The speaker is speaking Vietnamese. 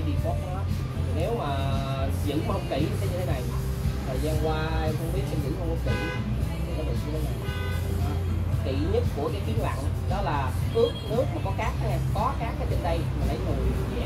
default của nó. Nếu mà giữ mà không kỹ sẽ như thế này. Thời gian qua em không biết em giữ không có kỹ thì nó bị như thế này. Đó. Kỹ nhất của cái kiến lặn đó là ướt nước mà có cát nha, có cát ở trên đây mà lấy nồi dẻ